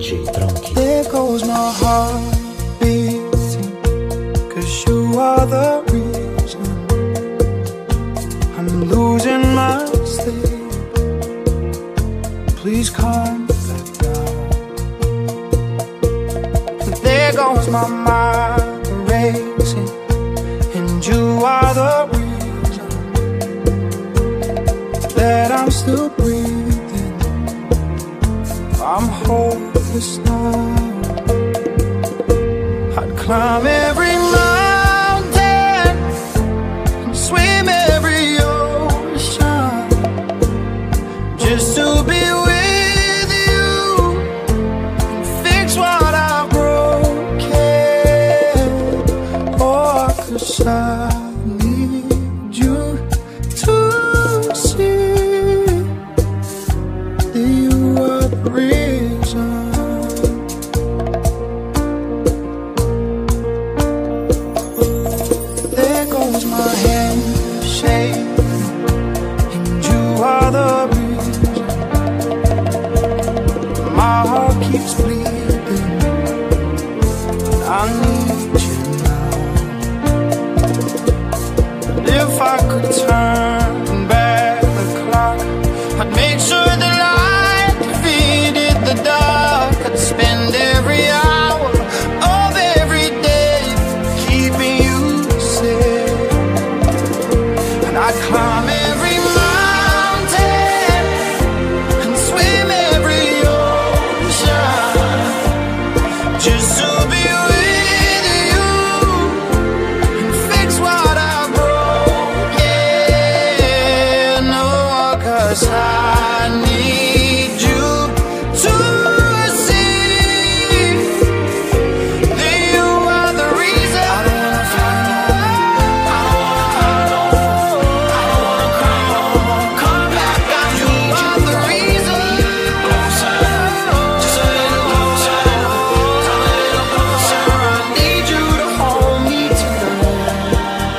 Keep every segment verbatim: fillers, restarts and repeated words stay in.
G Tronchi. There goes my heart beating, 'cause you are the reason I'm losing my sleep. Please come back down. There goes my mind racing, and you are the reason that I'm still breathing. I'm hopeless now. I'd climb every mountain and swim every ocean just to be with you and fix what I've broken. Oh, 'cause I need you to see that you are the reason. There goes my hand shaking, and you are the reason. My heart keeps bleeding, and I need you now. And if I could turn back the clock, I'd make sure the light defeated the dark. I'd spend every hour of every day keeping you safe, and I'd climb every mountain and swim every ocean just to be with you and fix what I've broken. Oh, 'cause I need you to see that you are the reason. I don't wanna fight no more. I don't wanna cry no more. Come back, I need you. You are the reason. Closer, just a little closer. Come a little closer. I need you to hold me tonight.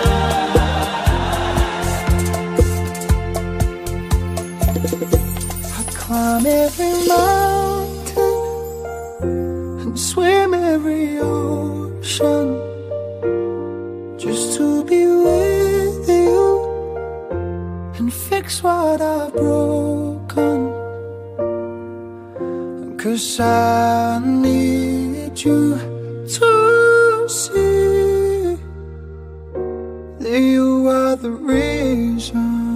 I'd climb every mountain and swim every ocean just to be with you and fix what I've broken. 'Cause I need you to see that you are the reason.